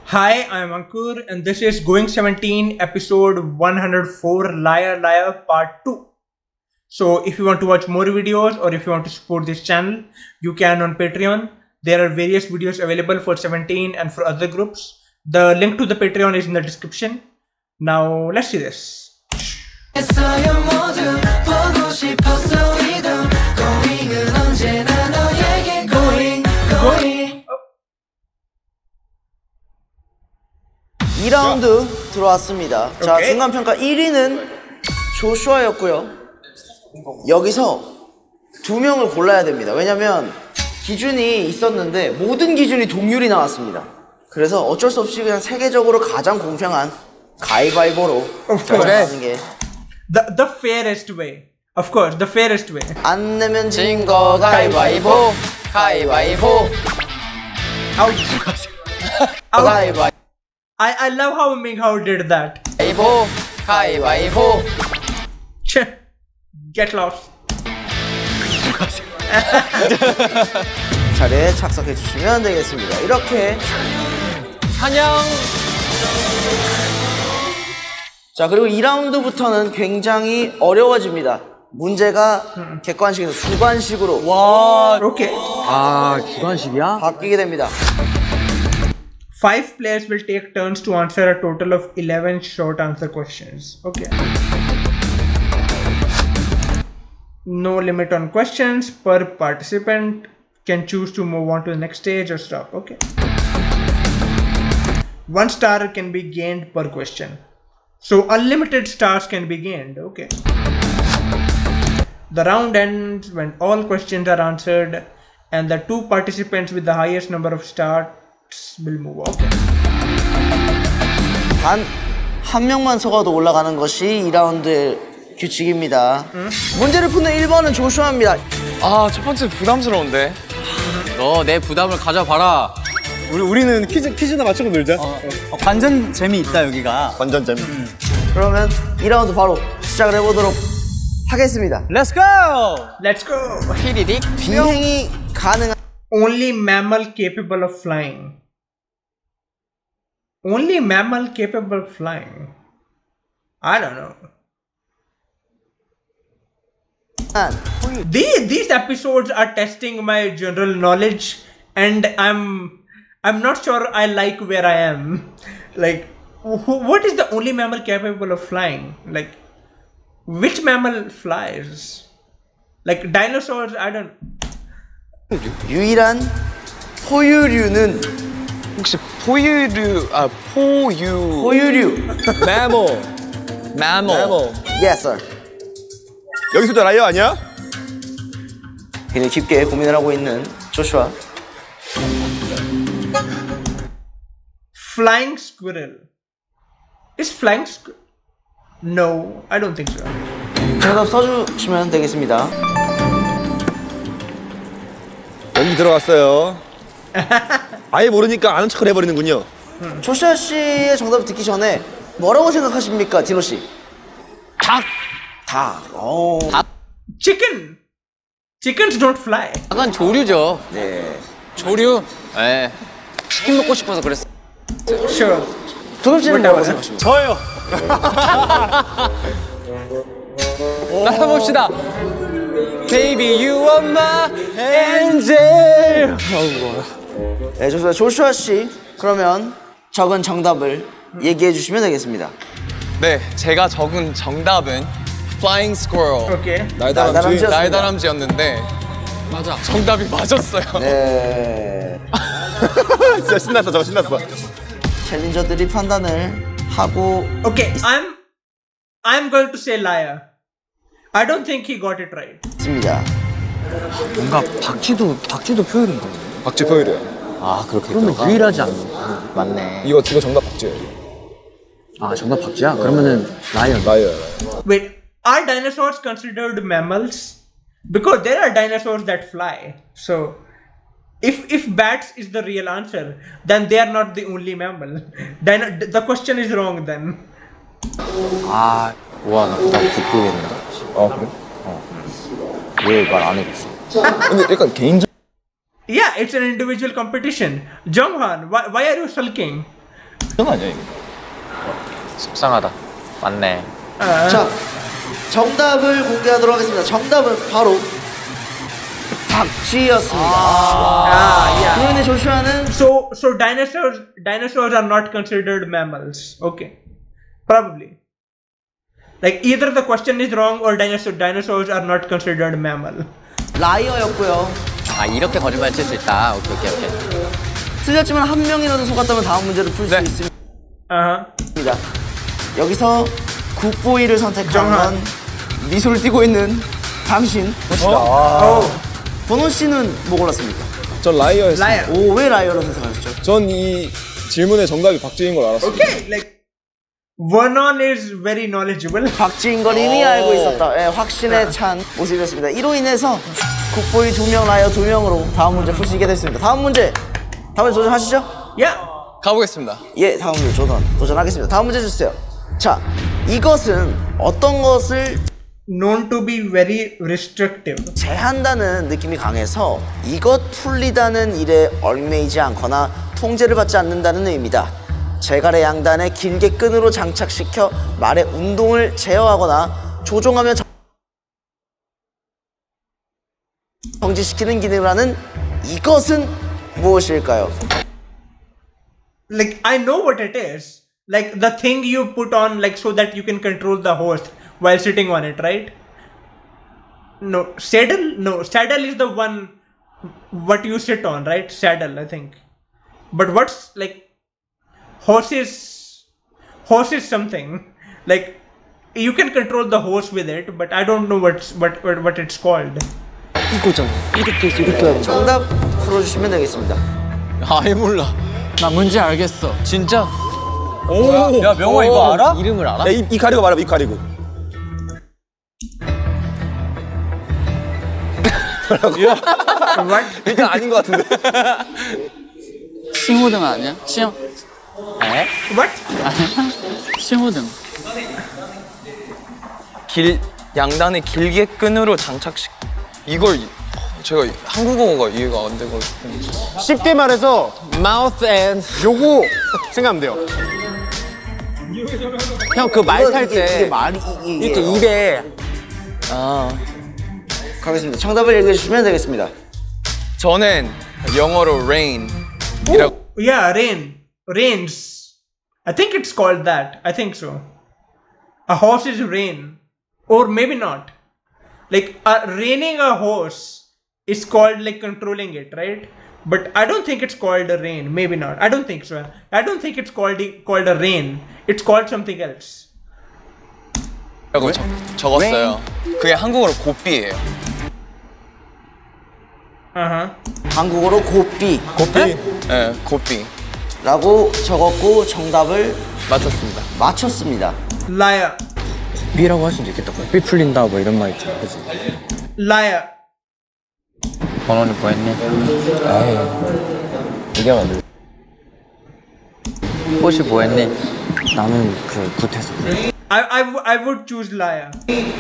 Hi, I'm Ankur, and this is Going 17, episode 104, Liar Liar Part 2. So, if you want to watch more videos or if you want to support this channel, you can on Patreon. There are various videos available for 17 and for other groups. The link to the Patreon is in the description. Now, let's see this. Going. 2라운드 들어왔습니다. 자, 중간평가 1위는 조슈아였고요. 여기서 2명을 골라야 됩니다. 왜냐면 기준이 있었는데 모든 기준이 동률이 나왔습니다. 그래서 어쩔 수 없이 그냥 세계적으로 가장 공평한 가위바위보로 결정하는 게 The fairest way. Of course, the fairest way. 안 내면 진 거 가위바위보. 가위바위보. 가위바위보. I love how Minghao did that. 가위바위보. 가위바위보. Get lost. 자리에 착석해 주시면 되겠습니다. 이렇게 사냥. 자, 그리고 2라운드부터는 굉장히 어려워집니다. 문제가 객관식에서 주관식으로 와. Okay. 아, 주관식이야? 바뀌게 됩니다. 5 players will take turns to answer a total of 11 short answer questions. Okay. No limit on questions. Per participant can choose to move on to the next stage or stop. Okay. 1 star can be gained per question. So unlimited stars can be gained. Okay. The round ends when all questions are answered and the 2 participants with the highest number of stars will move. Okay. 단 한 명만 속아도 올라가는 것이 2라운드의 규칙입니다. 문제를 푸는 1번은 조슈아입니다. 아, 첫 번째 부담스러운데. 너 내 부담을 가져봐라. 우리는 퀴즈나 맞추고 놀자. 완전 재미있다 여기가. 완전 재미. 그러면 2라운드 바로 시작을 해보도록 하겠습니다. Let's go! Let's go. 히리릭. 비행이 가능한 Only mammal capable of flying. Only mammal capable of flying. I don't know. These episodes are testing my general knowledge, and I'm not sure I like where I am. Like, what is the only mammal capable of flying? Like, which mammal flies? Like dinosaurs? I don't. 유일한 포유류는 혹시 포유류, 포유류. mammal. Yes, sir. 여기서도 라이어 아니야? 굉장히 깊게 고민을 하고 있는 조슈아. Flying squirrel. Is flying squirrel? No, I don't think so. 정답 써주시면 되겠습니다. 여기 들어갔어요. 아예 모르니까 아는 척을 해버리는군요. 조슈아 씨의 정답을 듣기 전에 뭐라고 생각하십니까, 디노 씨? 닭. 닭. Chicken. Chickens don't fly. 약간 조류죠. 네. 조류. 네. 치킨 먹고 싶어서 그랬어. Sure. 도엽 씨는 뭐라고 생각하십니까? 저요. 따라봅시다. Baby, you are my angel. 네, 좋습니다. 조슈아 씨, 그러면 적은 정답을 얘기해 주시면 되겠습니다. 네, 제가 적은 정답은 Flying Squirrel. Okay. 날다람쥐였는데 맞아. 정답이 맞았어요. 네. 진짜 신났어, 저거 신났어. 챌린저들이 판단을 하고 Okay, I'm going to say liar. I don't think he got it right. 있습니다. 뭔가 박쥐도 표현인데. 박쥐 포유류야. 아 그렇게. 그러면 유일하지 않나? 맞네. 이거 정답 박쥐예요. 아 정답 박쥐야? 그러면은 라이언. 라이어. Wait, are dinosaurs considered mammals? Because there are dinosaurs that fly. So, if bats is the real answer, then they are not the only mammal. The question is wrong then. 아, 와, 나 그다음 듣고겠네. 아 그래? 왜 말 안 해줬어? 근데 약간 개인적. Yeah, it's an individual competition. Jonghan, why are you sulking? 그건 아니야 이거. 속상하다. 맞네. 자, 정답을 공개하도록 하겠습니다. 정답은 바로 박쥐였습니다. 그런데 조슈아는 So dinosaurs are not considered mammals. Okay, probably. Like either the question is wrong or dinosaurs are not considered mammal. 라이어였고요. 아 이렇게 거짓말 칠 수 있다. 오케이. 틀렸지만 한 명이라도 속았다면 다음 문제를 풀 수 네. 있습니다. Uh-huh. 여기서 굿보이를 선택한 건 미소를 띠고 있는 당신. 번호 씨는 뭐 골랐습니까? 전 라이어였어요. Liar. 오, 왜 라이어로 선택하셨죠? 전 이 질문의 정답이 박쥐인 걸 알았어요. Okay, like Vernon is very knowledgeable. 박쥐인 걸 이미 알고 있었다. 예, 확신에 찬 모습이었습니다. 이로 인해서 굿보이 2명, 라이어 2명으로 다음 문제 풀 수 있게 됐습니다. 다음 문제 도전하시죠? Yeah. 가보겠습니다. 예, 다음 문제 도전하겠습니다. 다음 문제 주세요. 자, 이것은 어떤 것을 Known to be very restrictive. 제한다는 느낌이 강해서 이것 풀리다는 일에 얽매이지 않거나 통제를 받지 않는다는 의미입니다. 제갈의 양단에 길게 끈으로 장착시켜 말의 운동을 제어하거나 조종하며 정지시키는 기능을 하는 이것은 무엇일까요? Like I know what it is. Like the thing you put on, like so that you can control the horse while sitting on it, right? No, saddle. No, saddle is the one what you sit on, right? Saddle, I think. But what's like horse is something like you can control the horse with it, but I don't know what it's called. 이거잖아. 이렇게 하고 정답 풀어주시면 되겠습니다. 아예 몰라. 나 뭔지 알겠어. 진짜? 오. 야 명호 이거 알아? 이름을 알아? 야, 이 가리고 말해봐. 이 가리고. What? 일단 아닌 것 같은데. 싱호등 아니야? 시험 What? 싱호등 양단에 길게 끈으로 장착식. 이걸 제가 한국어가 이해가 안 돼가지고. 쉽게 말해서 Mouth and 요거 생각하면 돼요. 형 그 말 탈 이게 때 말이 이렇게 입에 가겠습니다. 정답을 얘기해 주시면 되겠습니다. 저는 영어로 rain 이라고. Yeah, rains. I think it's called that. I think so. A horse is rain, or maybe not. Like reining a horse is called like controlling it, right? But I don't think it's called a rain. Maybe not. I don't think so. I don't think it's called a rain. It's called something else. 라고 적었어요. 그게 한국어로 고삐예요. 한국어로 고삐. 네, 고삐. 라고 적었고 정답을 맞췄습니다. 맞췄습니다. Liar. B라고 할 수도 있겠다. B 풀린다 뭐 이런 말 있잖아. 그치? Liar. 번호는 뭐 했니? 얘기하면 안 돼. 꽃이 뭐 했니? 나는 그 굿해서. I would choose liar.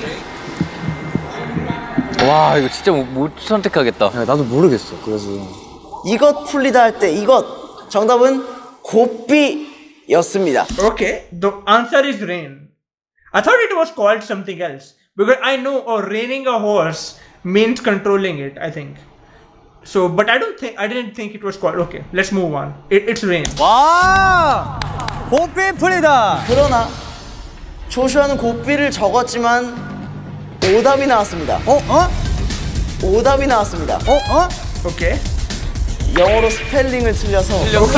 와 이거 진짜 못 선택하겠다. 야, 나도 모르겠어. 그래서 이것 풀리다 할 때 이것 정답은 고삐였습니다. Okay, the answer is rain. I thought it was called something else because I know reining a horse means controlling it. I think so, but I didn't think it was called. Okay, let's move on. It's rain. 와 고삐 풀리다. 그러나 조슈아는 고삐를 적었지만 오답이 나왔습니다. 오답이 나왔습니다. Okay. 영어로 스펠링을 틀려서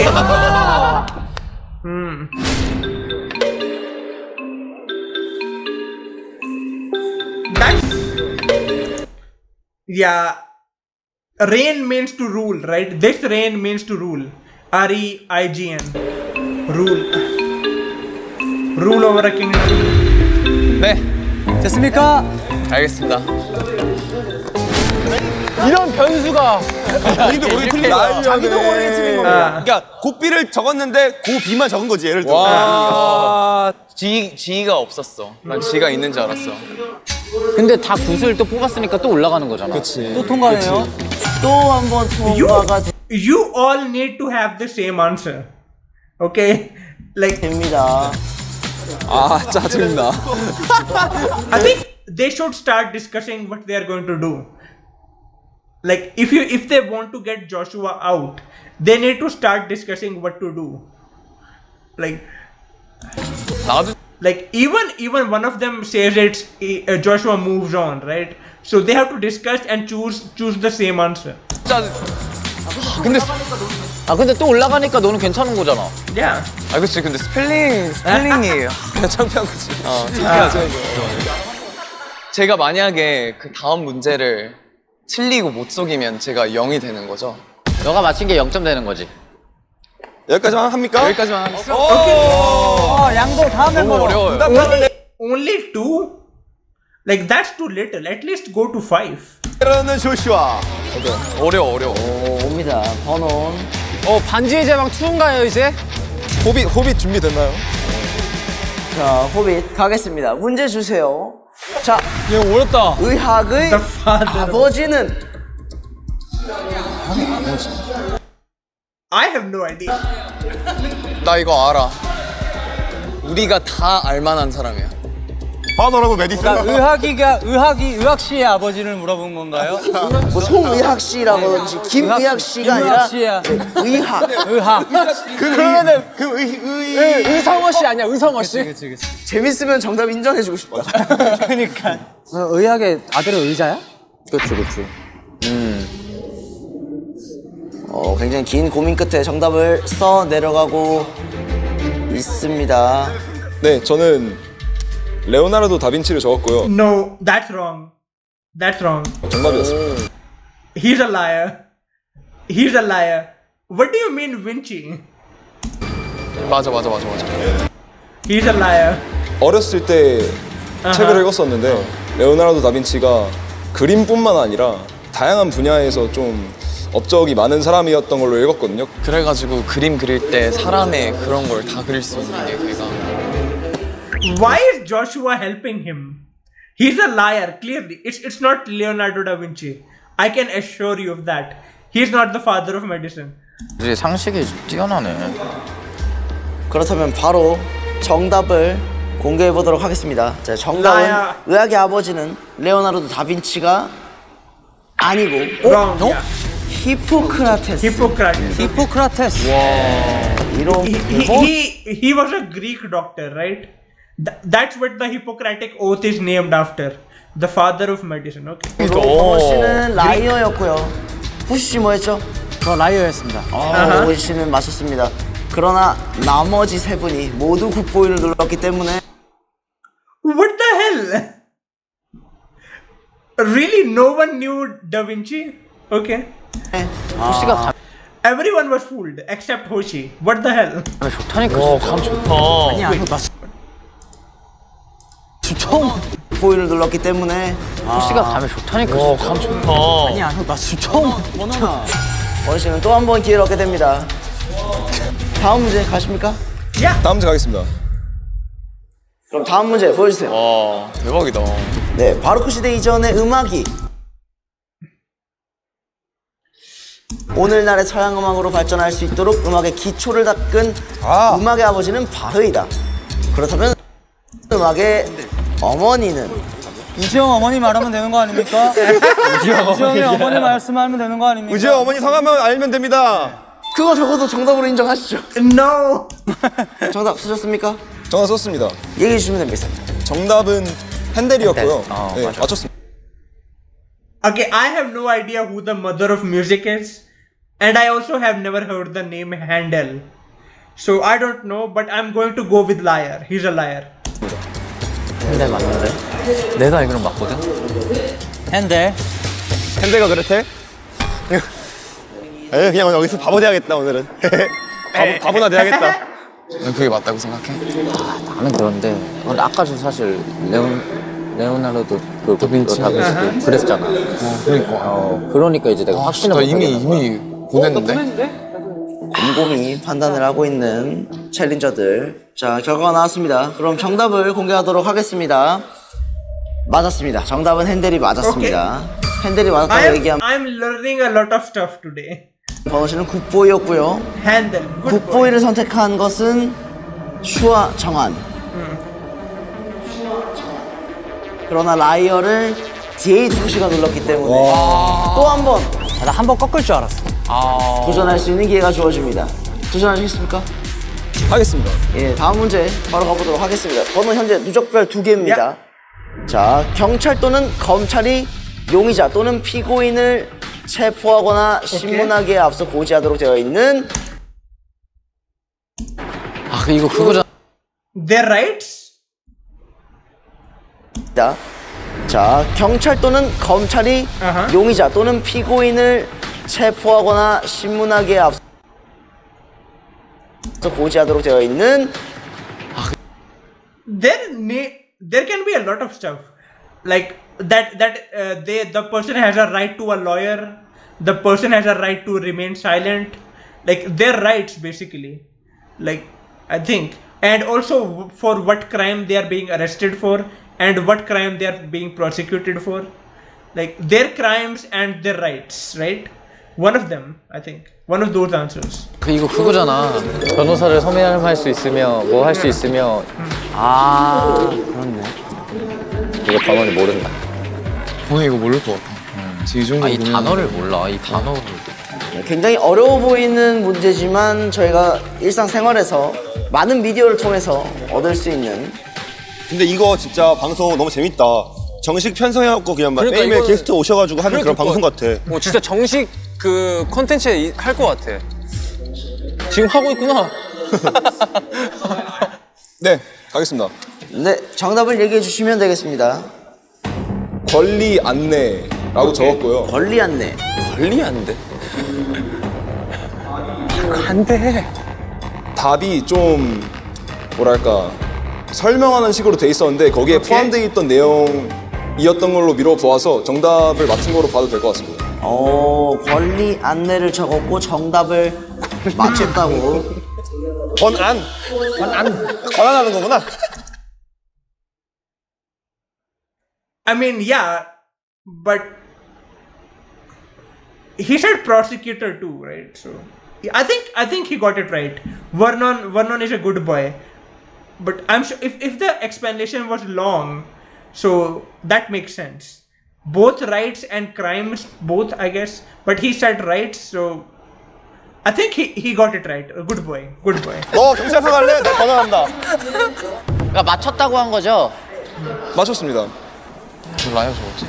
Yeah, reign means to rule, right? This reign means to rule. R-E-I-G-N. Rule over a kingdom. 네, 됐습니까? 알겠습니다. 이런 변수가. 자기도 모르게 틀린 거야. 자기도 모르게 틀린 겁니다. 그러니까 고삐를 적었는데 고비만 적은 거지. 예를 들어. 와, 지가 없었어. 난 지가 있는 줄 알았어. 근데 다 굿을 또 뽑았으니까 또 올라가는 거잖아. 그치. 또 통과네요. 또 한 번 통과가 You all need to have the same answer. Okay? Like, 됩니다. 아 짜증나. I think they should start discussing what they are going to do. Like, if they want to get Joshua out, they need to start discussing what to do. Like, 나도 like even one of them says it's Joshua moves on, right? So they have to discuss and choose the same answer. 짜증. 근데 또 올라가니까 너는 괜찮은 거잖아. Yeah. 아 그치 근데 스펠링이 그냥 창피한 거지. 창피하죠. 제가 만약에 그 다음 문제를 틀리고 못 속이면 제가 0이 되는 거죠. 너가 맞힌 게 0점 되는 거지. 여기까지만 합니까? 여기까지만 하겠습니다. 양도 다음 너무 어려워요. Only 2? Like that's too little. At least go to 5. 그러는 조슈아. 어려워. 오, 옵니다. 번원. 반지의 제왕 2인가요 이제? 호빗 준비됐나요? 자, 호빗 가겠습니다. 문제 주세요. 자, 얘 어렵다. 의학의 아버지는 I have no idea. 나 이거 알아. 우리가 다 알만한 사람이야. 파더라고 메디슨. 의학씨의 아버지를 물어본 건가요? 뭐 송의학 씨라든지 김의학 씨가 아니라 의학. 그러면은 의성어 씨 아니야, 의성어 씨? 그치. 재밌으면 정답 인정해주고 싶다. 그러니까. 의학의 아들은 의자야? 그치. 굉장히 긴 고민 끝에 정답을 써 내려가고 있습니다. 네, 저는 레오나르도 다빈치를 적었고요. No, that's wrong. That's wrong. 정답이었습니다. He's a liar. He's a liar. What do you mean Vinci? 맞아. He's a liar. 어렸을 때 책을 읽었었는데 레오나르도 다빈치가 그림뿐만 아니라 다양한 분야에서 좀 업적이 많은 사람이었던 걸로 읽었거든요. 그래가지고 그림 그릴 때 사람의 그런 걸 다 그릴 수 있는 게 걔가. Why is Joshua helping him? He's a liar, clearly. It's not Leonardo da Vinci. I can assure you of that. He's not the father of medicine. 이제 상식이 뛰어나네. 그렇다면 바로 정답을 공개해 보도록 하겠습니다. 자, 정답은 의학의 아버지는 레오나르도 다빈치가 아니고 Wrong. Yeah. 히포크라테스. Hippocrates. 이런 He was a Greek doctor, right? That's what the Hippocratic Oath is named after. The father of medicine. Okay. 정호 씨는 라이어였고요. 후시 씨 뭐였죠? 저 라이어였습니다. 후시 씨는 맞췄습니다. 그러나 나머지 세 분이 모두 굿보이를 눌렀기 때문에 What the hell? Really, no one knew Da Vinci? Okay. 호시가 Everyone was fooled except Hoshi. What the hell? 좋다니까. 감 좋다. 아니야, 나 처음 굿보이를 눌렀기 때문에 호시가 감이 좋다니까. 감 좋다. 아니야, 나 처음. 원희 씨는 또 한 번 기회를 얻게 됩니다. 다음 문제 가십니까? 다음 문제 가겠습니다. 그럼 다음 문제 보여주세요. 와 대박이다. 네, 바로크 시대 이전의 음악이 오늘날의 서양 음악으로 발전할 수 있도록 음악의 기초를 닦은 음악의 아버지는 바흐이다. 그렇다면 음악의 어머니는 우지영 어머니 말하면 되는 거 아닙니까? 우지영의 어머니 말씀하면 되는 거 아닙니까? 우지영 어머니 성함만 알면 됩니다. 그거 적어도 정답으로 인정하시죠. No. 정답 쓰셨습니까? 정답 썼습니다. 얘기해 주시면 됩니다. 정답은 핸델이었고요. 네, 맞췄습니다. Okay, I have no idea who the mother of music is, and I also have never heard the name Handel. So I don't know, but I'm going to go with liar. He's a liar. 핸델 맞는데? 내가 알기로는 맞거든? 핸델? 핸델과 그레텔? 에이, 그냥 여기서 바보 돼야겠다 오늘은. 바보나 돼야겠다. 넌 그게 맞다고 생각해? 나는 그런데 아까도 사실 레오나르도 다빈치도 그랬잖아. 그러니까 이제 내가 확신을 나 이미 보냈는데? 곰곰이 판단을 하고 있는 챌린저들. 자, 결과가 나왔습니다. 그럼 정답을 공개하도록 하겠습니다. 맞았습니다. 정답은 핸델이 맞았습니다. 핸델이 맞았다고 얘기하면 I'm learning a lot of stuff today. 번호 씨는 굿보이였고요. Handel. Good boy. 굿보이를 선택한 것은 슈아 정한. 그러나 라이어를 DA2C가 눌렀기 때문에 또 한 번 나 한 번 꺾을 줄 알았어. 도전할 수 있는 기회가 주어집니다. 도전하시겠습니까? 하겠습니다. 예, 다음 문제 바로 가보도록 하겠습니다. 번호 현재 누적별 2개입니다. 자, 경찰 또는 검찰이 용의자 또는 피고인을 체포하거나 신문하기에 앞서 고지하도록 되어 있는 아, 이거 그거잖아. Their rights? 자, 경찰 또는 검찰이 용의자 또는 피고인을 체포하거나 신문하기에 앞서 고지하도록 되어 있는 There can be a lot of stuff like the person has a right to a lawyer, the person has a right to remain silent, like their rights basically, like I think, and also for what crime they are being arrested for and what crime they are being prosecuted for, like their crimes and their rights, right? One of them, I think. One of those answers. 이거 그거잖아. 변호사를 섬매할 수 있으며 뭐 할 수 있으며. 아, 그렇네. 이거 번호를 모른다. 이거 모를 것 같아. 이 정도. 이 단어를 몰라. 이 단어를. 굉장히 어려워 보이는 문제지만 저희가 일상생활에서 많은 미디어를 통해서 얻을 수 있는. 근데 이거 진짜 방송 너무 재밌다. 정식 편성해갖고 그냥 막 그러니까 매일매일 게스트 오셔가지고 하는 그런 방송 같아. 진짜 정식 그 컨텐츠에 할 것 같아. 지금 하고 있구나. 네, 가겠습니다. 네, 정답을 얘기해 주시면 되겠습니다. 권리 안내라고 적었고요. 권리 안내. 관리 안 돼. 안 돼. 답이 좀 뭐랄까 설명하는 식으로 돼 있었는데 거기에 포함되어 있던 내용이었던 걸로 미뤄보아서 정답을 맞춘 거로 봐도 될 것 같습니다. 권리 안내를 적었고 정답을 맞췄다고. 권한하는 거구나. I mean, yeah, but he said prosecutor too, right? So I think he got it right. Vernon is a good boy, but I'm sure if the explanation was long, so that makes sense. Both rights and crimes, both I guess, but he said rights, so I think he got it right. Good boy, good boy. 너 경찰서 갈래? 나 권한한다. 그러니까 맞췄다고 한 거죠? 맞췄습니다. 라이어 저거지.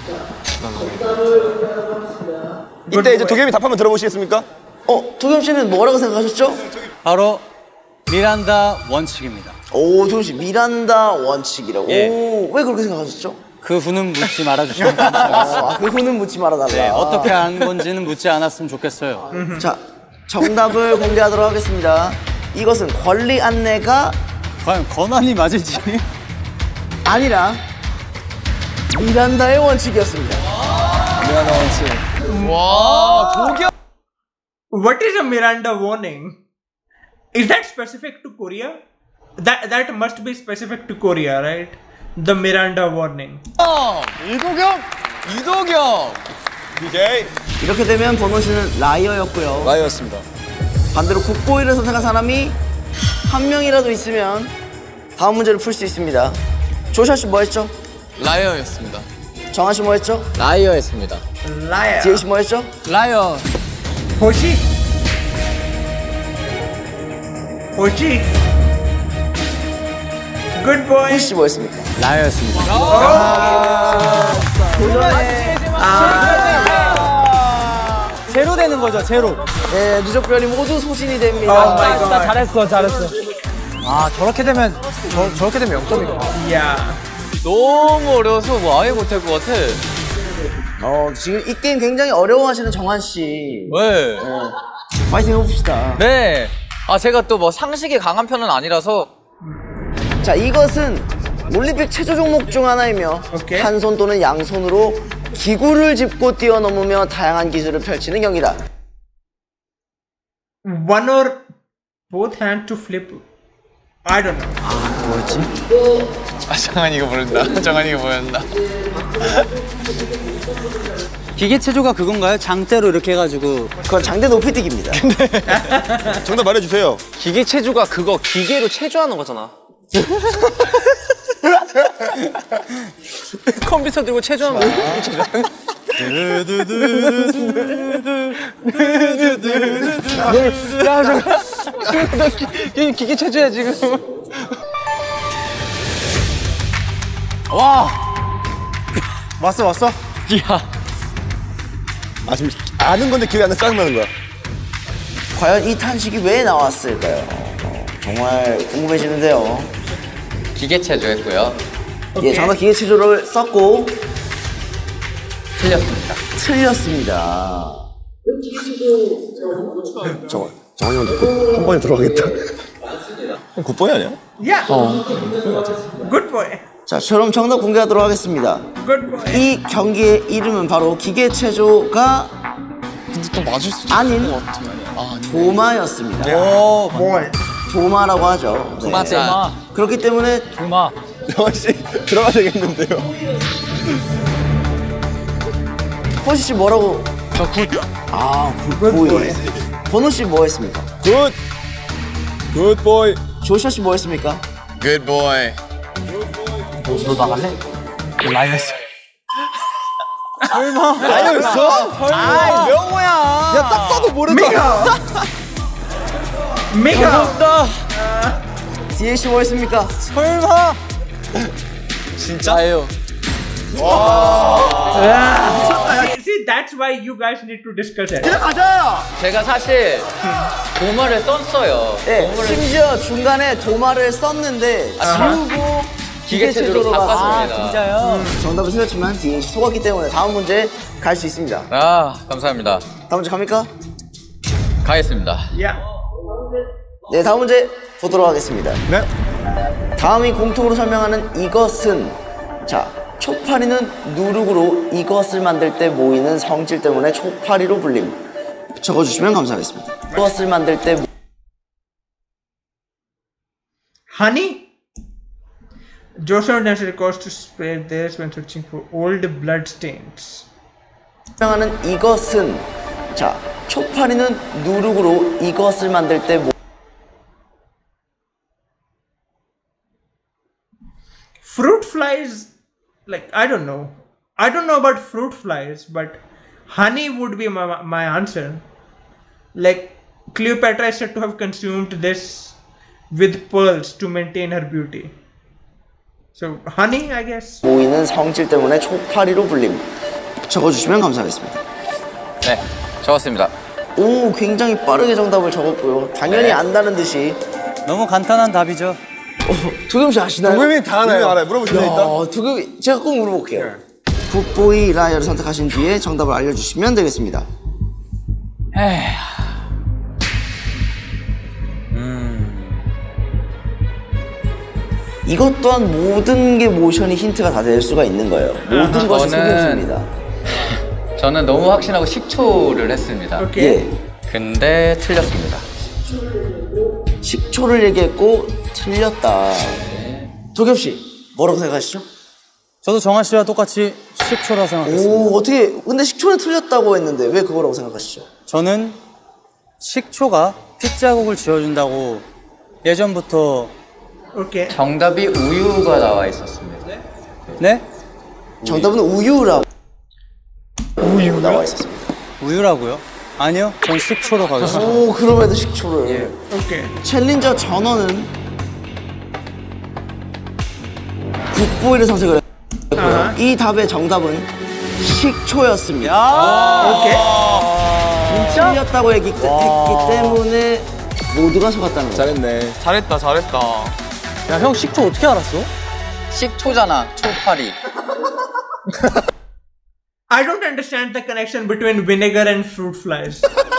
이때 이제 도겸이 답 한번 들어보시겠습니까? 도겸 씨는 뭐라고 생각하셨죠? 바로 미란다 원칙입니다. 도겸 씨 미란다 원칙이라고. 예. 왜 그렇게 생각하셨죠? 그 후는 묻지 말아주시면 감사하겠습니다. 그거는 묻지 말아달라. 네, 어떻게 한 건지는 묻지 않았으면 좋겠어요. 자, 정답을 공개하도록 하겠습니다. 이것은 권리 안내가 과연 권한이 맞을지. 아니라 미란다의 원칙이었습니다. 미안한 원칙. 와, 도겸. What is a Miranda warning? Is that specific to Korea? That must be specific to Korea, right? The Miranda warning. 이도겸. DJ. 이렇게 되면 번호 씨는 라이어였고요. 라이어였습니다. 반대로 국보이를 선택한 사람이 한 명이라도 있으면 다음 문제를 풀 수 있습니다. 조샤 씨 뭐 했죠? 라이어였습니다. 정한 씨 뭐 했죠? 라이어였습니다. Liar. 디에이 씨 뭐 했죠? 라이어. Hoshi. Hoshi. Good boy. 호시 씨 뭐 했습니까? 라이어였습니다. 제로 되는 거죠, 제로. 네, 누적별이 모두 소진이 됩니다. Oh my god. 잘했어. 아, 저렇게 되면 0점이구나. Yeah. 너무 어려워서 뭐 아예 못할 것 같아. 지금 이 게임 굉장히 어려워하시는 정한 씨. 왜? 파이팅 해봅시다. 네. 제가 또 뭐 상식이 강한 편은 아니라서. 자, 이것은 올림픽 체조 종목 중 하나이며 오케이. 한 손 또는 양손으로 기구를 짚고 뛰어넘으며 다양한 기술을 펼치는 경기다. One or both hands to flip. I don't know. 뭐였지? 아 정한이가 모른다. 정한이가 모른다. 기계체조가 그건가요? 장대로 이렇게 해가지고. 그건 장대 높이뛰기입니다. 정답 말해주세요. 기계체조가 그거 기계로 체조하는 거잖아. 컴퓨터 들고 체조하는 거. 야, 너 기계 체조야 지금. 와! 왔어? 야, 아 지금 아는 건데 기억이 안 나 짜증나는 거야. 과연 이 탄식이 왜 나왔을까요? 정말 궁금해지는데요. 기계체조 했고요. 예, 정답 기계체조를 썼고 틀렸습니다. 틀렸습니다. 정한이 형 듣고 한 번에 들어가겠다. 굿보이 아니야? Yeah. Good boy. 자, 그럼 정답 공개하도록 하겠습니다. Good boy. 이 경기의 이름은 바로 기계체조가 또 맞을 수도 아닌 도마였습니다. Boy. 도마라고 하죠. 네. 맞아. 그렇기 때문에 도마. 정한 씨 들어가야 되겠는데요. 호시 씨 뭐라고? 저 굿. 아, 굿보이. 번호 씨 뭐 했습니까? 굿보이. 조슈아 씨 뭐 했습니까? Good boy. 너 나갈래? 라이어스. 아니었어? 아, 명호야. 야 딱 봐도 모르잖아. Mega. 없다. 디에 씨 뭐 했습니까? 설마. 진짜예요. See, that's why you guys need to discuss it. 제가 사실 도마를 썼어요. 네, 심지어 중간에 도마를 썼는데 지우고 기계체조로 바꿨습니다. 진짜요? 정답을 틀렸지만 디에 씨 속았기 때문에 다음 문제 갈 수 있습니다. 아, 감사합니다. 다음 문제 갑니까? 가겠습니다. Yeah. 네, 다음 문제 보도록 하겠습니다. 네. 다음이 공통으로 설명하는 이것은, 자, 초파리는 누룩으로 이것을 만들 때 모이는 성질 때문에 초파리로 불림. 적어주시면 감사하겠습니다. 이것을 만들 때 Honey? Joshua Dance records to spray this when searching for old blood stains. 설명하는 이것은, 자, 초파리는 누룩으로 이것을 만들 때 Fruit flies, like, I don't know. I don't know about fruit flies, but honey would be my answer. Like, Cleopatra is said to have consumed this with pearls to maintain her beauty. So, honey, I guess. 모이는 성질 때문에 초파리로 불림. 적어주시면 감사하겠습니다. 네, 적었습니다. 오, 굉장히 빠르게 정답을 적었고요. 당연히 안다는 듯이. 너무 간단한 답이죠. 두금 씨 아시나요? 두금이 다 알아요. 물어보시면 일단. 두금 제가 꼭 물어볼게요. 굿보이 라이어를 선택하신 뒤에 정답을 알려주시면 되겠습니다. 이것 또한 모든 게 모션이 힌트가 다 될 수가 있는 거예요. 모든 것이 속임수입니다. 저는 너무 확신하고 식초를 했습니다. Okay. 예, 근데 틀렸습니다. 식초를 얘기했고 틀렸다. 도겸 씨 뭐라고 생각하시죠? 저도 정한 씨와 똑같이 식초라 생각했습니다. 오, 어떻게 근데 식초는 틀렸다고 했는데 왜 그거라고 생각하시죠? 저는 식초가 핏자국을 지워준다고 예전부터. Okay. 정답이 우유가 나와 있었습니다. 네? 정답은 우유라고 나와 있었습니다. 우유라고요? 아니요, 전 식초로 가겠습니다. 오, 그럼에도 식초를. Okay. 챌린저 전원은 굿보이를 선택을 했고요. 이 답의 정답은 식초였습니다. Okay. 틀렸다고 했기 때문에 모두가 속았다는 거죠. 잘했네. 잘했다, 잘했다. 야, 형 식초 어떻게 알았어? 식초잖아, 초파리. I don't understand the connection between vinegar and fruit flies.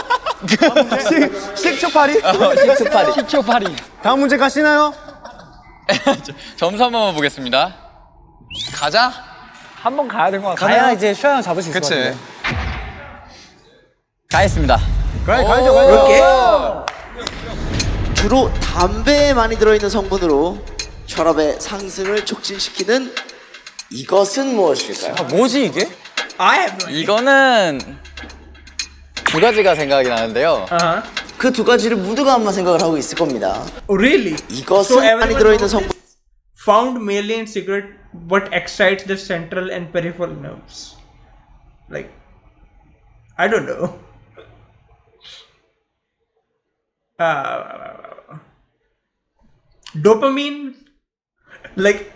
식초파리? 식초파리. 식초파리. 다음 문제 가시나요? 점수 한 번만 보겠습니다. 가자. 한번 가야 될 것 같아요. 가야 이제 슈아 형 잡을 수 있을 것 그치. 같은데. 가겠습니다. 가야죠. Okay. 주로 담배에 많이 들어있는 성분으로 혈압의 상승을 촉진시키는 이것은 무엇일까요? 뭐지 이게? I have no idea. 이거는 두 가지가 생각이 나는데요. 그 두 가지를 모두가 아마 생각을 하고 있을 겁니다. Really? 이것은 많이 everyone 들어있는 knows 성분. this? Found mainly in cigarette, what excites the central and peripheral nerves. Like, I don't know. Dopamine? Like,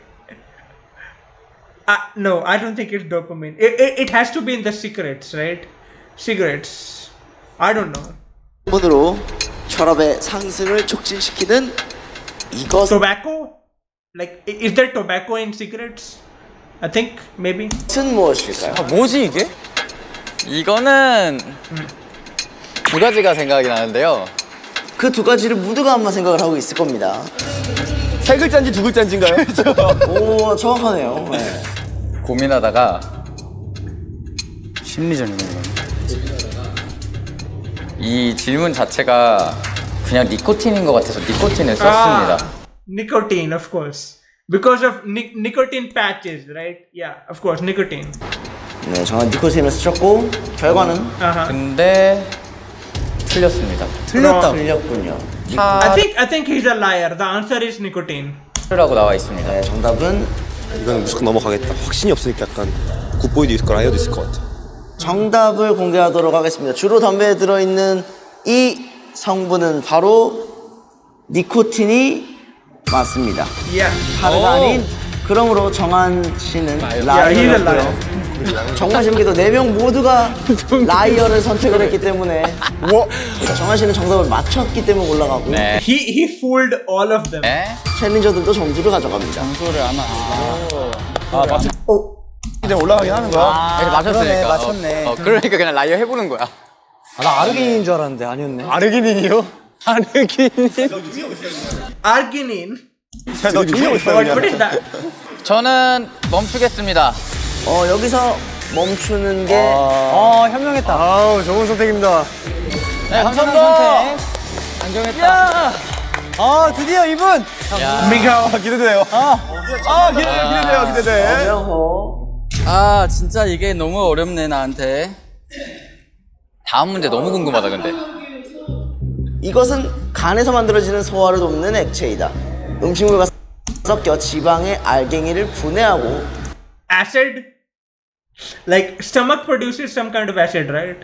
no, I don't think it's dopamine. It has to be in the cigarettes, right? Cigarettes. I don't know. 성분으로 혈압의 상승을 촉진시키는 이것은 Tobacco? Like, is there tobacco in cigarettes? I think, maybe. 무엇일까요? 뭐지 이게? 이거는 두 가지가 생각이 나는데요. 그 두 가지를 모두가 아마 생각을 하고 있을 겁니다. 세 글자인지 두 글자인지인가요? 오, 정확하네요. 네. 고민하다가 심리전이네. 이 질문 자체가 그냥 니코틴인 것 같아서 니코틴을 썼습니다. Nicotine, of course. Because of nicotine patches, right? Yeah, of course, nicotine. 네, 정한 니코틴을 쓰셨고 결과는 근데 틀렸습니다. 틀렸군요. I think he's a liar. The answer is nicotine. 라고 나와 있습니다. 네, 정답은 이거는 무조건 넘어가겠다. 확신이 없으니까 약간 굿보이도 있을 거라 아이어도 있을 것 같아. 정답을 공개하도록 하겠습니다. 주로 담배에 들어있는 이 성분은 바로 니코틴이 맞습니다. Yeah. 다르가 아닌 그러므로 정한 씨는 he's a 라이어였고요. 정말 재밌게도 4명 모두가 라이어를 선택을 했기 때문에 정한 씨는 정답을 맞췄기 때문에 올라가고 네. He fooled all of them. 네. 챌린저들도 점수를 가져갑니다. 소를 아마. 근데 올라가긴 하는 거야. 이렇게 맞췄으니까. 그러네, 맞췄네. 그러니까 그냥 라이어 해보는 거야. 나 아르기닌인 줄 알았는데 아니었네. 아르기닌이요? 아르기닌. Arginine. 너 기억 있어 What 그냥. is that? 저는 멈추겠습니다. 여기서 멈추는 게 현명했다. 아우 좋은 선택입니다. 네, 감사합니다. 안정했다. 드디어 이분. Miguel. 기대돼요. 기대돼요. 아 진짜 이게 너무 어렵네 나한테. 다음 문제 너무 궁금하다 근데. 이것은 간에서 만들어지는 소화를 돕는 액체이다. 음식물과 섞여 지방의 알갱이를 분해하고 Acid. Like stomach produces some kind of acid, right?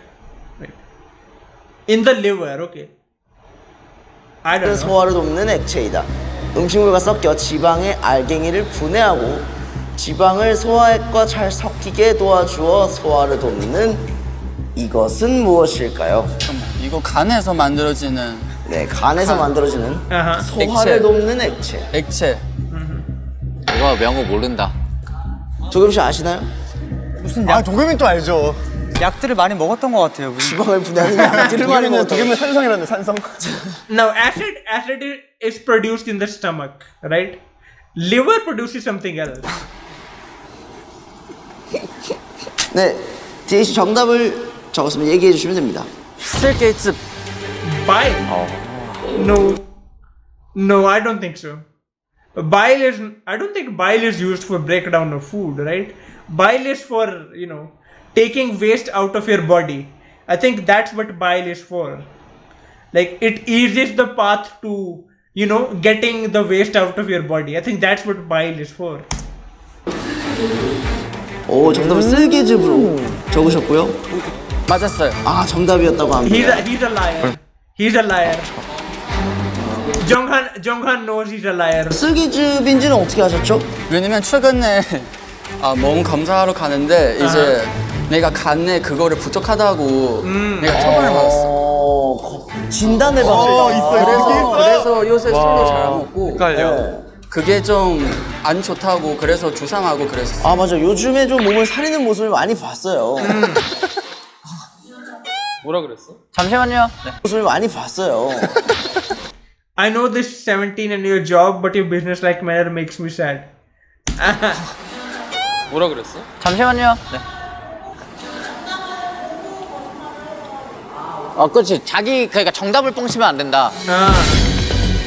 In the liver, okay. I don't know. 소화를 돕는 액체이다. 음식물과 섞여 지방의 알갱이를 분해하고 지방을 소화액과 잘 섞이게 도와주어 소화를 돕는 이것은 무엇일까요? 이거 간에서 만들어지는 네, 간에서 만들어지는 소화를 액체. 돕는 액체. 액체. 이거 명호 모른다. 조금씩 아시나요? 도겸이 또 알죠. 약들을 많이 먹었던 것 같아요. 지방을 분해하는 약들을 많이 먹었다. 도겸은 산성이라는데 산성. Now, acid is produced in the stomach, right? Liver produces something else. 네, 제이씨 정답을 적었으면 얘기해 주시면 됩니다. 스틸게이츠. Bile? No, I don't think so. I don't think bile is used for breakdown of food, right? Bile is for, taking waste out of your body. I think that's what bile is for. Like, it eases the path to, getting the waste out of your body. I think that's what bile is for. 오, 정답은 쓸개즙으로 적으셨고요. 맞았어요. 아, 정답이었다고 합니다. He's a liar. He's a liar. Jonghan knows he's a liar. 쓸개즙인지는 어떻게 아셨죠? 왜냐면 최근에 몸 검사하러 가는데 이제 내가 간에 그거를 부족하다고 내가 처벌을 받았어. 진단을 받았어요. 그래서 요새 술도 잘 안 먹고. 헷갈려. 그게 좀 안 좋다고 그래서 주상하고 그랬어. 아, 맞아. 요즘에 좀 몸을 사리는 모습을 많이 봤어요. 뭐라 그랬어? 잠시만요. 네. 모습을 많이 봤어요. I know this 17 and your job, but your business-like manner makes me sad. 뭐라 그랬어? 잠시만요. 네. 그렇지. 그러니까 정답을 뻥치면 안 된다.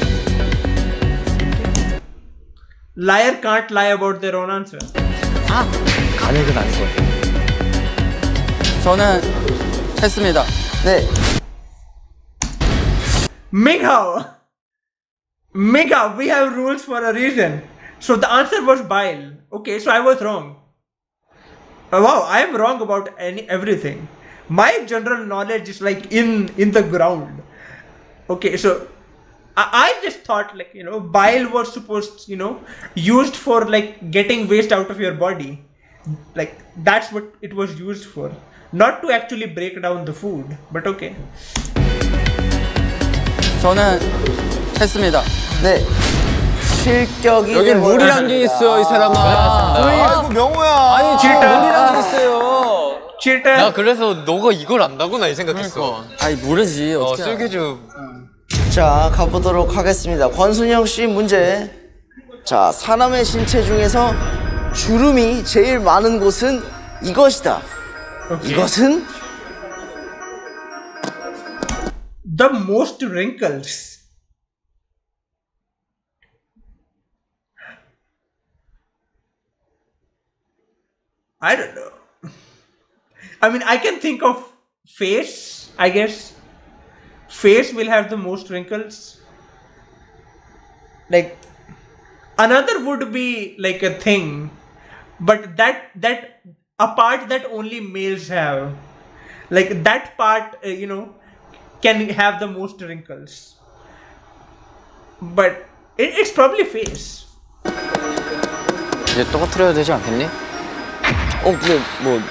Liar can't lie about their own answer. 간익은 아닐 것 같아요. 저는 했습니다. 네. Mega, we have rules for a reason. So the answer was bile. Okay, so I was wrong. Wow, I am wrong about everything. My general knowledge is like in the ground. Okay, so I just thought like, you know, bile was supposed, you know, used for like getting waste out of your body. Like that's what it was used for. Not to actually break down the food. But okay. 저는 했습니다. 네. 실격이 여기 물이란 게 있어, 이 사람아. 아이고 명호야. 아니, 지금 물이란 게 있어요. Cheater. 나 그래서 너가 이걸 안다구나 이 생각했어. 아니 모르지. 어떻게 알아. 쓸개주. 자, 가보도록 하겠습니다. 권순영 씨 문제. 자, 사람의 신체 중에서 주름이 제일 많은 곳은 이것이다. 이것은 The most wrinkles. I don't know. I mean, I can think of face, I guess. Face will have the most wrinkles. Like, another would be like a thing, but that a part that only males have. Like, that part, you know, can have the most wrinkles. But it's probably face. 이제 떨어뜨려야 되지 않겠니? 근데 뭐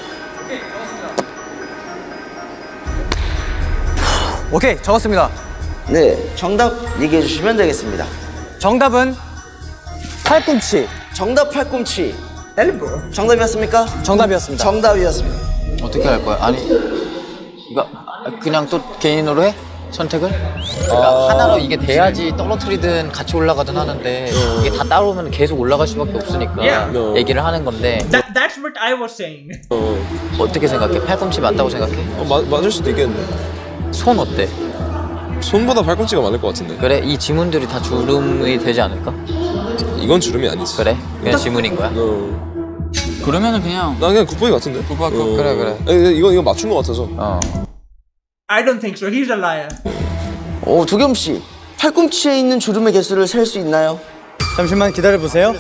오케이, 적었습니다. 네, 정답 얘기해 주시면 되겠습니다. 정답은 팔꿈치. 정답 팔꿈치. Elbow. 정답이었습니까? 정답이었습니다. 정답이었습니다. 어떻게 할 거야? 아니, 이거 그냥 또 개인으로 해? 선택을? 그러니까 하나로 이게 돼야지 떨어뜨리든 같이 올라가든 하는데 이게 다 따로 오면 계속 올라갈 수밖에 없으니까 Yeah. 얘기를 하는 건데 That's what I was saying. 어떻게 생각해? 팔꿈치 맞다고 생각해? 맞을 수도 있겠네. 손 어때? 손보다 팔꿈치가 많을 것 같은데. 그래? 이 지문들이 다 주름이 되지 않을까? 이건 주름이 아니지. 그래? 그냥 지문인 거야? 그러면은 그냥 나 그냥 굿보이 같은데. 그래. 이거 맞춘 것 같아서. I don't think so. He's a liar. 두겸 씨. 팔꿈치에 있는 주름의 개수를 셀 수 있나요? 잠시만 기다려보세요.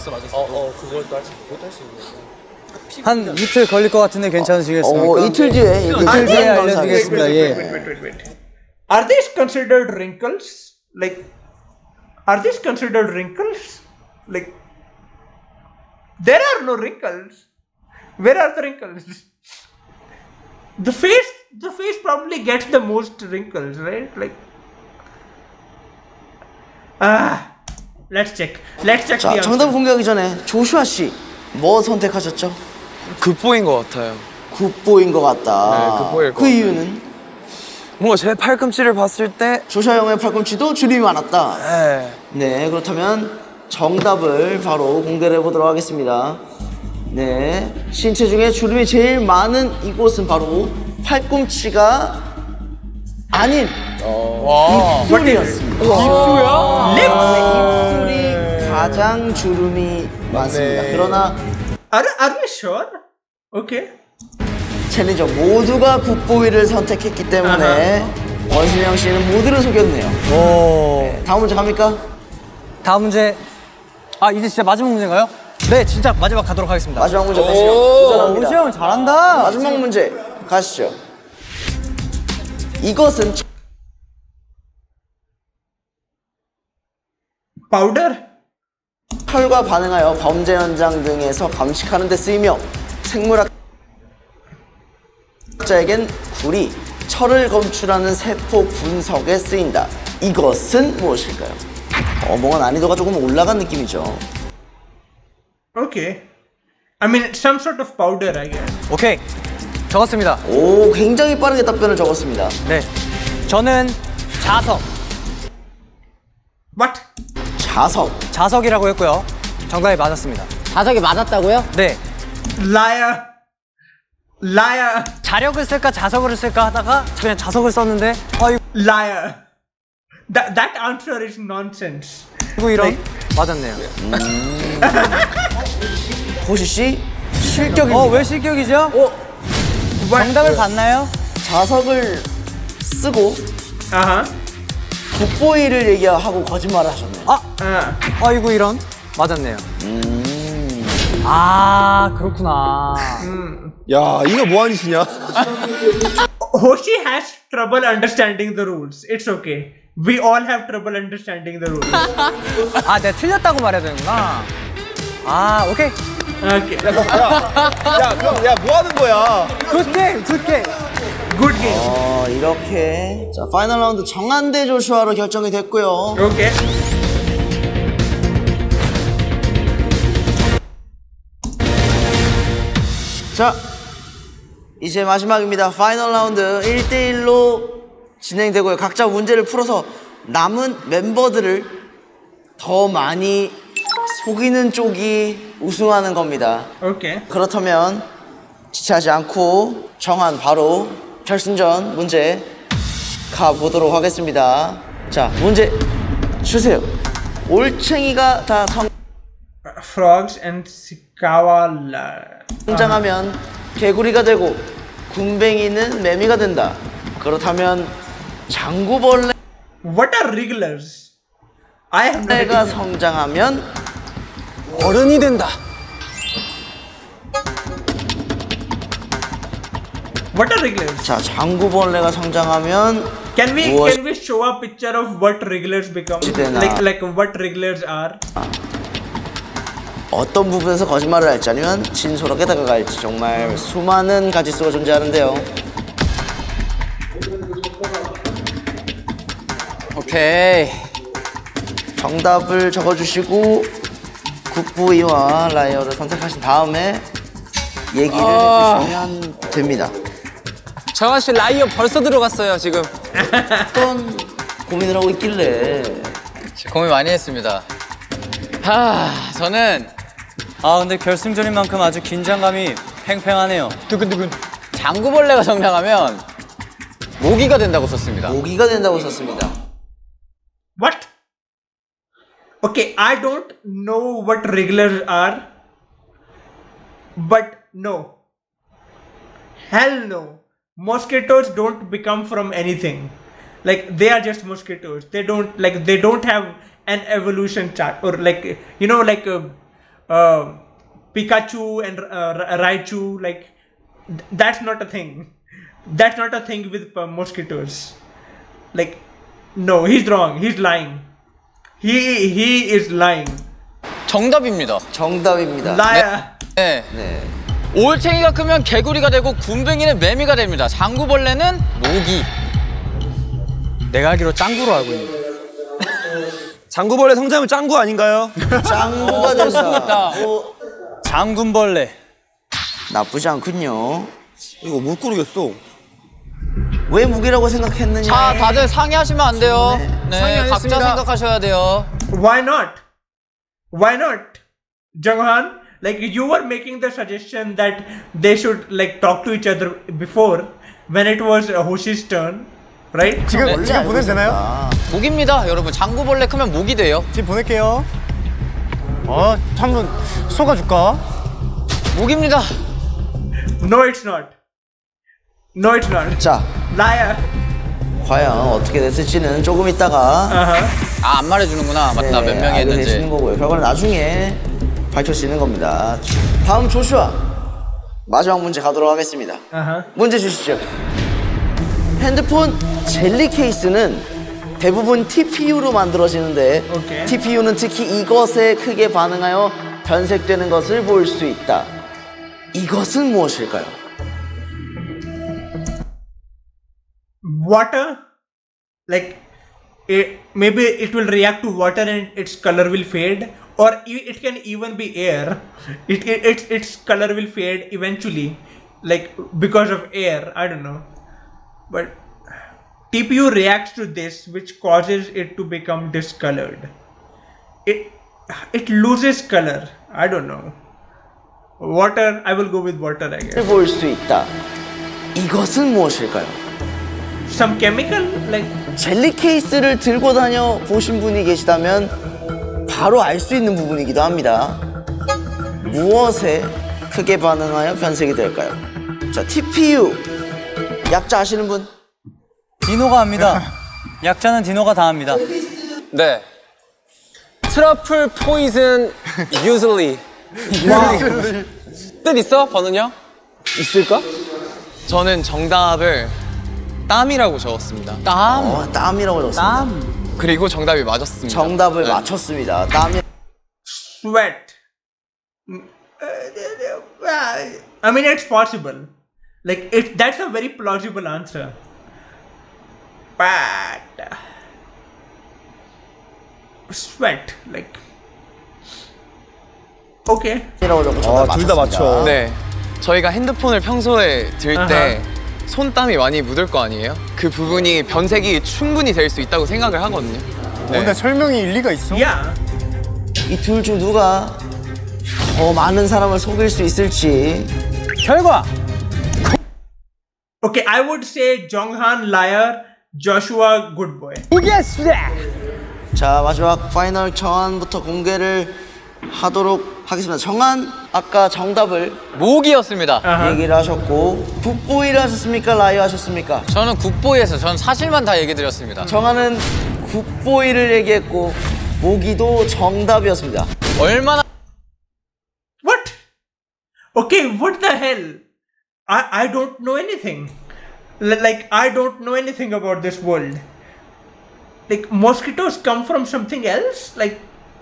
한 이틀 걸릴 것 같은데 괜찮으시겠습니까? 이틀 뒤에 이틀 뒤에 알려드리겠습니다. 예. Wait. Are these considered wrinkles? Like, are these considered wrinkles? Like, there are no wrinkles. Where are the wrinkles? The face probably gets the most wrinkles, right? Like, let's check. Let's check 자, the answer. 정답 공개하기 전에 조슈아 씨. 뭐 선택하셨죠? 굿보인 것 같아요. 굿보인 것 같다. 네, 굿보일 것 그 이유는? 뭔가 제 팔꿈치를 봤을 때 조슈아 형의 팔꿈치도 주름이 많았다. 네, 그렇다면 정답을 바로 공개를 해보도록 하겠습니다. 네, 신체 중에 주름이 제일 많은 이곳은 바로 팔꿈치가 아닌 입술이었습니다. 입술이야? 네, 입술이 가장 주름이 많습니다. 그러나 Are you sure? Okay. 챌린저 모두가 굿보이를 선택했기 때문에 원순영 씨는 모두를 속였네요. 네, 다음 문제 갑니까? 다음 문제. 이제 진짜 마지막 문제인가요? 네, 진짜 마지막 가도록 하겠습니다. 마지막 문제 가시죠. 도전합니다. 오시영 잘한다. 마지막 문제 가시죠. 이것은 Powder? 혈과 반응하여 범죄 현장 등에서 감식하는 데 쓰이며 생물학자에겐 굴이 철을 검출하는 세포 분석에 쓰인다. 이것은 무엇일까요? 뭔가 난이도가 조금 올라간 느낌이죠. Okay. I mean, some sort of powder, I guess. 오케이, 적었습니다. 오, 굉장히 빠르게 답변을 적었습니다. 네, 저는 자석. What? 자석이라고 했고요. 정답이 맞았습니다. 자석이 맞았다고요? 네. Liar. 자력을 쓸까 자석을 쓸까 하다가 그냥 자석을 썼는데 Liar. That answer is nonsense. 그리고 이런 맞았네요. 호시 씨 실격입니다. 왜 실격이죠? 정답을 봤나요? 자석을 쓰고 굿보이를 얘기하고 거짓말을 하셨네요. 아이고 이런 맞았네요. 아 그렇구나. 야, 이거 뭐하는 짓이냐? Hoshi has trouble understanding the rules. It's okay. We all have trouble understanding the rules. 아 내가 틀렸다고 말해야 되는구나. 아 오케이. Okay. 야, 그럼 야, 뭐 하는 거야? 굿게임 굿게임. Good game. 이렇게 자 파이널 라운드 정한 대 조슈아로 결정이 됐고요. Okay. 자 이제 마지막입니다. 파이널 라운드 1대1로 진행되고요. 각자 문제를 풀어서 남은 멤버들을 더 많이 속이는 쪽이 우승하는 겁니다. Okay. 그렇다면 지체하지 않고 정한 바로 결승전 문제 가보도록 하겠습니다. 자 문제 주세요. 올챙이가 다 Frogs and Sikawala. 성장하면 개구리가 되고 군뱅이는 매미가 된다. 그렇다면 장구벌레가 What are wrigglers? I have no idea. 성장하면 어른이 된다. What are wrigglers? 자 장구벌레가 성장하면 Can we show a picture of what wrigglers become? Like what wrigglers are? 어떤 부분에서 거짓말을 할지 아니면 진솔하게 다가갈지 정말 수많은 가지수가 존재하는데요. 오케이. 정답을 적어주시고 굿보이와 라이어를 선택하신 다음에 얘기를 해주시면 됩니다. 정한 씨 라이어 벌써 들어갔어요 지금. 어떤 고민을 하고 있길래 고민 많이 했습니다. 저는 근데 결승전인 만큼 아주 긴장감이 팽팽하네요. 두근두근. 장구벌레가 성장하면 모기가 된다고 썼습니다. 모기가 된다고 썼습니다. What? Okay, I don't know what wrigglers are, but no. Hell no. Mosquitoes don't become from anything. Like they are just mosquitoes. They don't have an evolution chart or like Pikachu and Raichu. Like that's not a thing. That's not a thing with mosquitoes. Like no, he's wrong. He's lying. He is lying. 정답입니다. 정답입니다. Liar. 네. 네. 올챙이가 크면 개구리가 되고 군뱅이는 매미가 됩니다. 장구벌레는 모기. 내가 알기로 짱구로 알고 있는데. 장구벌레 성장하면 짱구 아닌가요? 짱구가 된다. 장군벌레. 나쁘지 않군요. 이거 못 고르겠어. 왜 무기라고 생각했느냐? 자, 다들 상의하시면 안 돼요. 상의 안 각자 했습니다. 생각하셔야 돼요. Why not? Why not? Junghan, like you were making the suggestion that they should like talk to each other before when it was Hoshi's turn, right? 지금 원래 보내도 되나요? 모기입니다, 여러분. 장구벌레 크면 모기 돼요. 지금 보낼게요. 한번 쏘아줄까? 모기입니다. No, it's not. No, it's not. 자, Liar. 과연 어떻게 됐을지는 조금 있다가 안 말해주는구나. 맞다, 몇 명이 알게 되시는 했는지. 거고요. 결과는 나중에 밝혀지는 겁니다. 다음 조슈아 마지막 문제 가도록 하겠습니다. 문제 주시죠. 핸드폰 젤리 케이스는 대부분 TPU로 만들어지는데 오케이. TPU는 특히 이것에 크게 반응하여 변색되는 것을 볼 수 있다. 이것은 무엇일까요? Water, like maybe it will react to water and its color will fade, or it can even be air. Its color will fade eventually, like because of air. I don't know, but TPU reacts to this, which causes it to become discolored. It loses color. I don't know. Water. I will go with water, I guess. 볼 수 있다. 이것은 무엇일까요? Some chemical, like 젤리 케이스를 들고 다녀 보신 분이 계시다면 바로 알 수 있는 부분이기도 합니다. 무엇에 크게 반응하여 변색이 될까요? 자, TPU 약자 아시는 분? 디노가 합니다. 약자는 디노가 다 합니다. 네. 트러플 포이즌 usually. 뜻 있어? 번은요? 있을까? 저는 정답을 땀이라고 적었습니다. 땀. 땀이라고 적었습니다. 땀. 그리고 정답이 맞았습니다. 정답을 맞췄습니다. 땀이. Sweat. I mean, it's possible. Like, that's a very plausible answer. But sweat, like, okay. 이라고 적고 정답 둘 다 맞춰. 네. 저희가 핸드폰을 평소에 들 때 손땀이 많이 묻을 거 아니에요? 그 부분이 변색이 충분히 될 수 있다고 생각을 하거든요. 네. 근데 설명이 일리가 있어. Yeah. 이 둘 중 누가 더 많은 사람을 속일 수 있을지. 결과. Okay, I would say Jonghan liar, Joshua good boy. 자, 마지막 파이널 정한부터 공개를 하도록 하겠습니다. 정한 아까 정답을 모기였습니다. 얘기를 하셨고 굿보이를 하셨습니까? 라이어 하셨습니까? 저는 굿보이에서 전 사실만 다 얘기 드렸습니다. 정한은 굿보이를 얘기했고 모기도 정답이었습니다. 얼마나 What? Okay, what the hell? I don't know anything. Like, I don't know anything about this world. Like, mosquitoes come from something else? Like,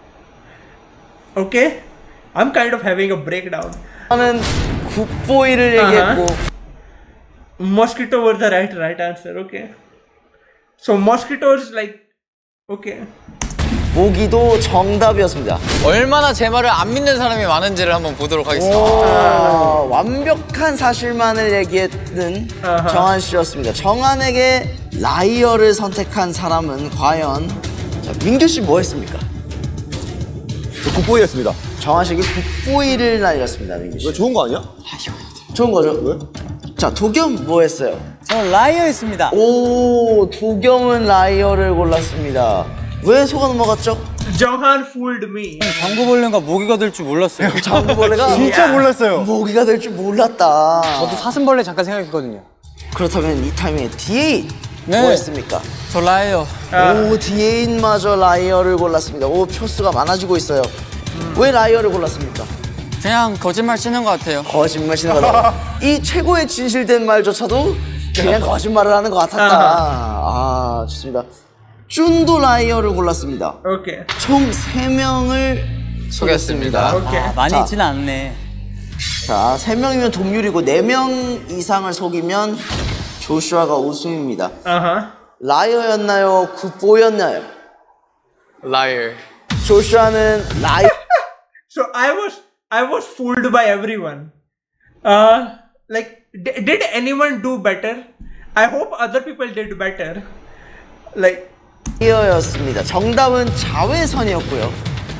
okay, I'm kind of having a breakdown. 저는 굿보이를 얘기했고 Mosquito were the right answer. Okay, so mosquitoes, like, okay. 모기도 정답이었습니다. 얼마나 제 말을 안 믿는 사람이 많은지를 한번 보도록 하겠습니다. 완벽한 사실만을 얘기했는 정한 씨였습니다. 정한에게 라이어를 선택한 사람은 과연 자, 민규 씨 뭐 했습니까? 저 굿보이였습니다. 정한 씨에게 굿보이를 날렸습니다. 민규 씨. 왜 좋은 거 아니야? 좋은 거죠? 왜? 자, 도겸 뭐 했어요? 저는 라이어였습니다. 오, 도겸은 라이어를 골랐습니다. 왜 속아 넘어갔죠? Jonghan fooled me. 장구벌레가 모기가 될 줄 몰랐어요. 장구벌레가 진짜 몰랐어요. 모기가 될 줄 몰랐다. 저도 사슴벌레 잠깐 생각했거든요. 그렇다면 이 타이밍에 D8 네. 뭐 했습니까? 저 라이어. 오, D8마저 라이어를 골랐습니다. 오, 표수가 많아지고 있어요. 왜 라이어를 골랐습니까? 그냥 거짓말 치는 것 같아요. 거짓말 치는 거다. 이 최고의 진실된 말조차도 그냥 거짓말을 하는 것 같았다. 아, 좋습니다. 쭌도 라이어를 골랐습니다. Okay. 총 3명을 소개했습니다. Okay. 많이 자. 있지는 않네. 자, 3명이면 동률이고 4명 이상을 속이면 조슈아가 우승입니다. 라이어였나요? 굿보이였나요? Liar. 조슈아는 라이어. So I was fooled by everyone. Like, did anyone do better? I hope other people did better. Like, 라이어였습니다. 정답은 자외선이었고요.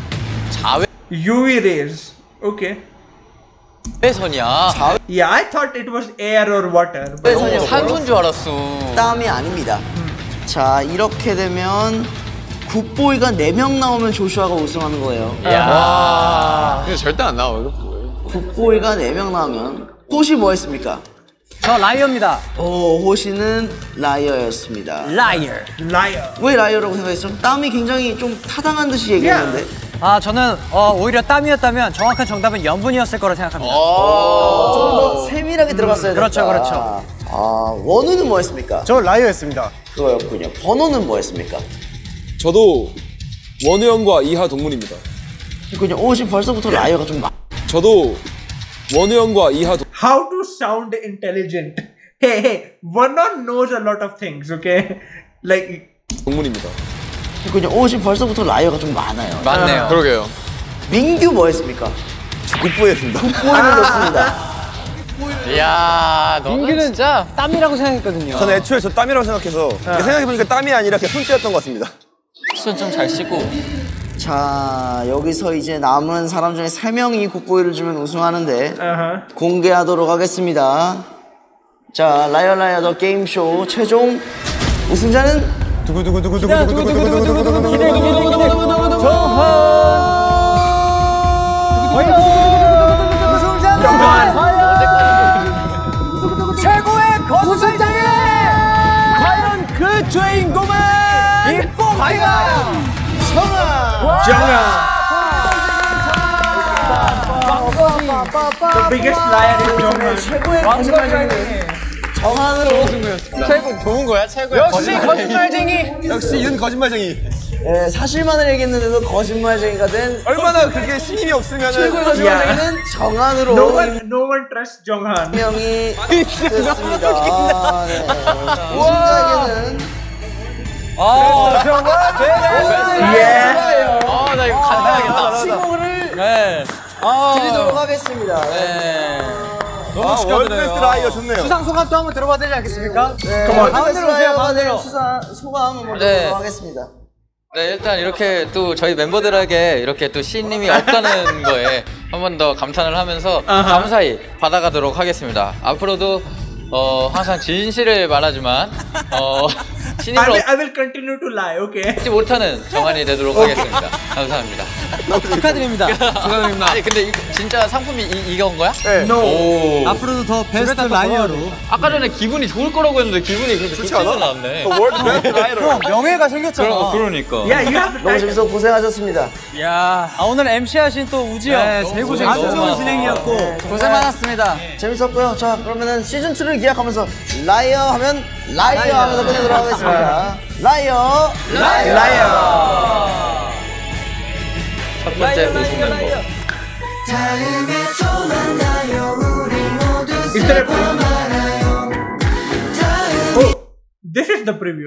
UV rays. Okay. 자외선이야. Yeah, I thought it was air or water. But 자외선이었고요. 산소인 줄 알았어. 땀이 아닙니다. 자, 이렇게 되면 굿보이가 4명 나오면 조슈아가 우승하는 거예요. 야. 근데 절대 안 나와. 이거 뭐예요? 굿보이가 4명 나오면 호시 뭐 했습니까? 저 라이어입니다. 오, 호시는 라이어였습니다. 라이어. liar. 왜 라이어라고 생각했죠? 땀이 굉장히 좀 타당한 듯이 얘기했는데 아, 저는 오히려 땀이었다면 정확한 정답은 염분이었을 거라 생각합니다. 좀 더 세밀하게 들어갔어야 됐다. 그렇죠, 그렇죠. 아, 원우는 뭐 했습니까? 저 라이어였습니다. 그거였군요. 번호는 뭐 했습니까? 저도 원우 형과 이하 동문입니다. 그렇군요. 오, 지금 벌써부터 라이어가 좀 저도 원우 형과 이하 How to sound intelligent? Hey, one knows a lot of things. Okay, like. 동문입니다. 그렇군요. 오, 지금 벌써부터 라이어가 좀 많아요. 맞네요. 그러게요. 민규 뭐 했습니까? 굿보이였습니다. 굿보이를 줬습니다. 이야, 너는 진짜 땀이라고 생각했거든요. 저는 애초에 저 땀이라고 생각해서 생각해보니까 땀이 아니라 그냥 손때였던 것 같습니다. 손 좀 잘 씻고. 자, 여기서 이제 남은 사람 중에 3명이 굿보이를 주면 우승하는데 공개하도록 하겠습니다. 자, 라이어 라이어 더 게임쇼 최종 우승자는 두구두구두구두구두구두구두구두구두구두구 정한. Jonghan. The biggest liar is Jonghan. 최고의 거짓말쟁이는 정한으로 최고 좋은 거야? 최고의 거짓말쟁이. 역시 윤 거짓말쟁이. 예, 사실만을 얘기했는데도 거짓말쟁이가 된 얼마나 그게 신임이 없으면 최고의 거짓말쟁이는 정한으로 No one trusts Jonghan. 명이 됐습니다. 아, 네. 우승자에게는 Yeah. 나 이거 간단하겠다. 시공을 네. 드리도록 하겠습니다. 너무 축하드려요. 월드베스트 라이어 좋네요. 수상 소감도 한번 들어봐야 되지 않겠습니까? 네, 가운데로 오세요, 가운데로. 소감 한번 네. 보도록 하겠습니다. 네, 일단 이렇게 또 저희 멤버들에게 이렇게 또 시인님이 없다는 거에 한 번 더 감탄을 하면서 감사히 받아가도록 하겠습니다. 앞으로도 항상 진실을 말하지만 신임을 I will continue to lie. Okay. 얻지 못하는 정한이 되도록 하겠습니다. 감사합니다. 축하드립니다. 축하드립니다. 아니 근데 진짜 상품이 이건 거야? 네. 오. 앞으로도 더 베스트 라이어로. 아까 전에 기분이 좋을 거라고 했는데 기분이 그렇게 좋지 않았네. 월드베스트 라이어로. 형, 명예가 생겼잖아. 그러니까. Yeah, you have to 너무 재밌어 고생하셨습니다. 야, 오늘 MC 하신 또 우지 형. 네, 대고생 아주 좋은 진행이었고. 고생 많았습니다. 재밌었고요. 자, 그러면은 시즌 2를 기약하면서 라이어 하면 라이어 하면서 끝내도록 하겠습니다. 라이어. 첫 번째 우승 멤버. Is there a preview? Oh, this is the preview.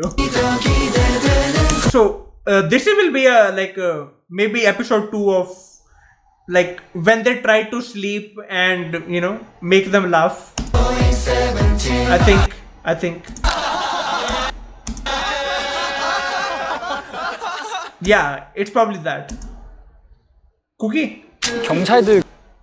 So this will be maybe episode 2 of like when they try to sleep and make them laugh. I think. Yeah, it's probably that. Cookie? 경찰들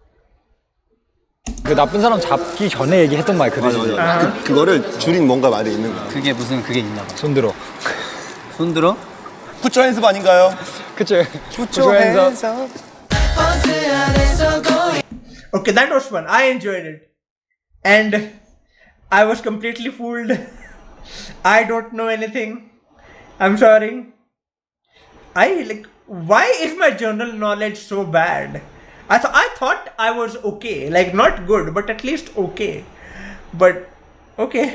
그 나쁜 사람 잡기 전에 얘기했던 말 그대로. 그거를 줄인 뭔가 말이 있는 거야. 그게 무슨 그게 있나 봐. 손들어. 손들어? 푸처 핸습 아닌가요? 그쵸. 푸처해서. Okay, that was fun. I enjoyed it. And I was completely fooled. I don't know anything. I'm sorry. Why is my general knowledge so bad? I thought I was okay. Like, not good, but at least okay. But, okay.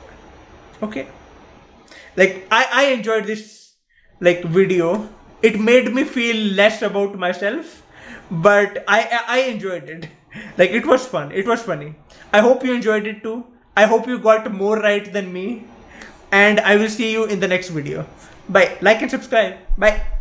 Like, I enjoyed this, video. It made me feel less about myself. But I enjoyed it. Like, it was fun. It was funny. I hope you enjoyed it too. I hope you got more right than me. And I will see you in the next video. Bye. Like and subscribe. Bye.